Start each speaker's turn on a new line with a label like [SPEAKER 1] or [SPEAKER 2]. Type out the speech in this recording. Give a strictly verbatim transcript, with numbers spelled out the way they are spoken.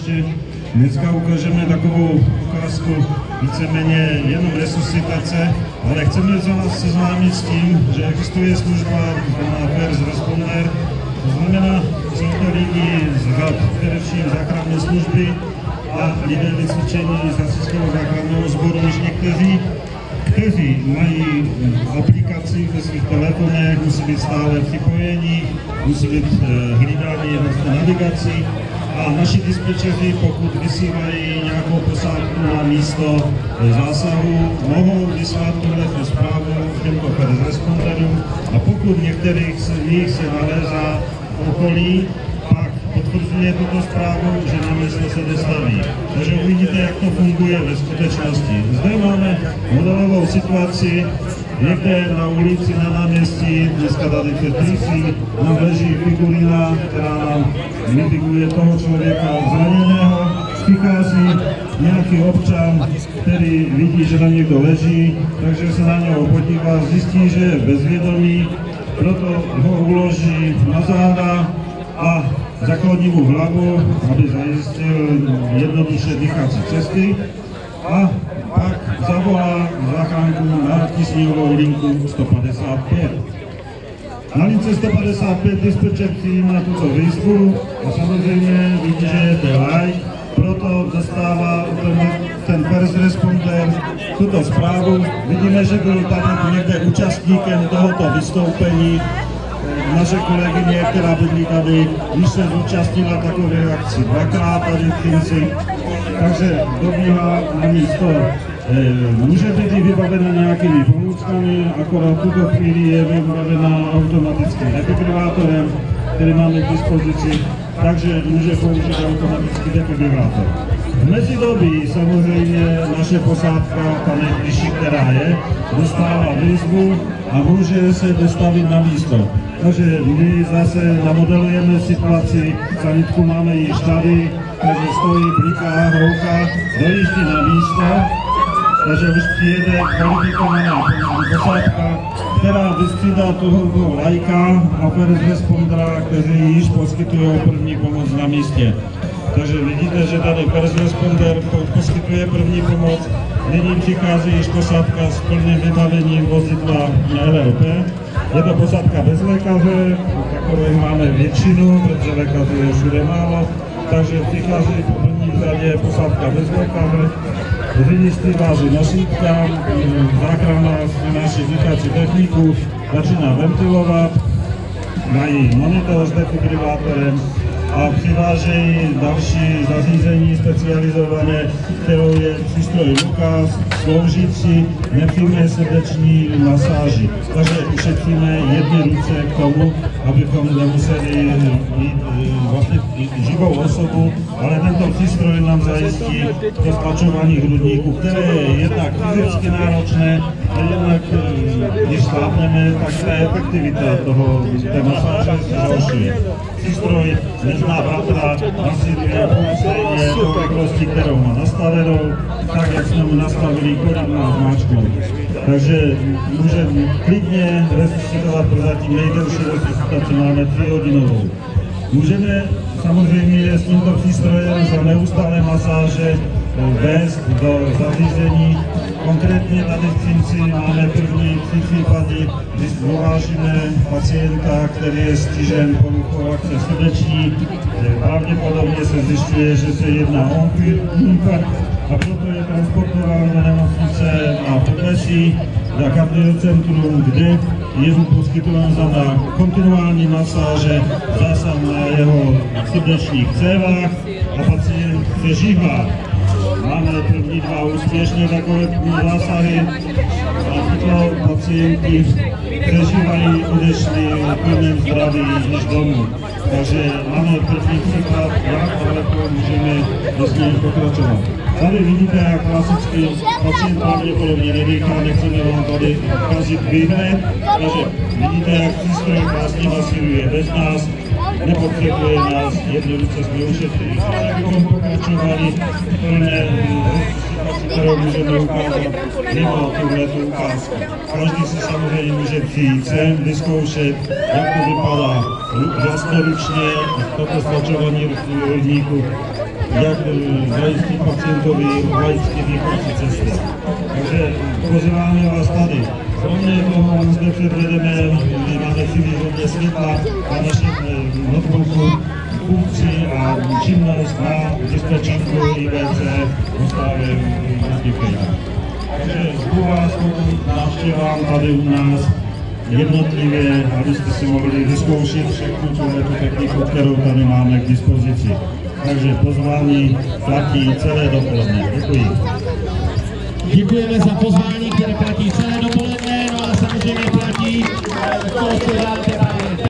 [SPEAKER 1] ještě. Dneska ukážeme takovou ukázku víceméně jenom resuscitace, ale chceme vás seznámit s tím, že existuje služba na First Responder. To znamená, jsou to lidi z především záchranné služby a lidé vycvičení z hasičského záchranného sboru, než někteří, kteří mají aplikaci ve svých telefonech, musí být stále v připojení, musí být hlídání vlastně navigací. A naši dispečeři, pokud vysílají nějakou posádku na místo zásahu, mohou vyslat tuhle zprávu těmto first responderům a pokud některých z nich se nalézá v okolí, pak potvrzuje tuto zprávu, že na místo se dostaví. Takže uvidíte, jak to funguje ve skutečnosti. Zde máme modelovou situaci, někde na ulici, na náměstí, dneska tady před trifí, nám leží figurina, která nám mimikuje toho člověka zraněného. Přichází nějaký občan, který vidí, že tam někdo leží, takže se na něho podívá, zjistí, že je bezvědomý, proto ho uloží na záda a zakloní mu hlavu, aby zajistil jednoduše dýchací cesty a pak zavolá záchranku na tísňovou linku sto padesát pět. Na lince sto padesát pět dispečer přijímá tuto výzvu a samozřejmě vidí, že je to like, proto dostává ten, ten first responder tuto zprávu. Vidíme, že byl tady někde účastníkem tohoto vystoupení. Naše kolegyně, která bydlí tady, již se zúčastnila takové akci dvakrát tady v Kinci, takže dobíhá na místo. Může být i vybavena nějakými pomůckami, akorát tuto chvíli je vybavena automatickým defibrilátorem, který máme k dispozici, takže může použít automatický defibrilátor. V mezidobí samozřejmě naše posádka, ta nejbližší, která je, dostává výzvu a může se dostavit na místo. Takže my zase namodelujeme situaci, sanitku máme již tady, takže stojí, bliká, hrouká, dojíždí na místo, takže už přijede kvalifikovaná posádka, která vystřídá toho lajka a first respondera, kteří již poskytují první pomoc na místě. Takže vidíte, že tady first responder poskytuje první pomoc, nyní přichází již posádka s plným vybavením vozidla L L P. Je to posádka bez lékaře, takové máme většinu, protože lékařů je všude málo, takže přichází po první řadě posádka bez lékaře. Řidičství váží nosítka, záchrana naši dýchací techniku, začíná ventilovat, mají monitor s defibrilátorem a přivážejí další zařízení specializované, kterou je přístroj Lukas, sloužící nepřímé srdeční masáži. Takže ušetříme jedny ruce k tomu, abychom nemuseli mít vlastně živou osobu, ale tento přístroj nám zajistí to stlačování hrudníku, které je jednak fyzicky náročné, a jednak když slápneme, tak ta efektivita toho, té masáže se zhoršuje. Přístroj nezná bratra, nasíruje půlstejně do rychlosti, kterou má nastavenou, tak jak jsme mu nastavili koronnou zmáčkou. Takže můžeme klidně resuscitovat, prozatím nejdelší resuscitaci máme tři hodinovou. Můžeme samozřejmě s tímto přístrojem za neustálé masáže vést do zařízení. Konkrétně tady v Třinci máme první tři případy, kdy dovážíme pacienta, který je stižen poruchou akce srdeční. Pravděpodobně se zjišťuje, že se jedná o infarkt a proto je transportován do nemocnice na Podlesí, na kardiocentrum, kde je mu poskytován za kontinuální masáže, zásah na jeho srdečních cévách a pacient přežívá. Máme první dva úspěšně takové zásahy a tyto pacienti přežívají, odešli v plném zdraví již domů. Takže máme první příklad, jak daleko můžeme s ním pokračovat. Tady vidíte, jak klasicky pacient pravděpodobně nedýchá, nechceme vám tady ukázat výhled, takže vidíte, jak přístroj vlastně masíruje bez nás, nepotřebuje nás, jednoduše jsme ušetřili. Abychom pokračovali plné kterou můžeme ukázat mimo tuhletu ukázku. Každý si samozřejmě může přijít sem, vyzkoušet, jak to vypadá vlastnoručně, toto stlačování hrudníku. jak zajistit pacjentovi laické východní cesty. Takže pozýváme vás tady. Kromě toho zde předvedeme, máme chvíli hodně světla na našem notebooku, funkci a činnost na dispečinku I V C dostávě uspěchají. Takže zvu vás návštěvám tady u nás jednotlivě, abyste si mohli vyzkoušet všechnu tu techniku, kterou tady máme k dispozici. Takže pozvání platí celé dopoledne. Děkuji.
[SPEAKER 2] Děkujeme za pozvání, které platí celé dopoledne, no a samozřejmě platí to, co dáte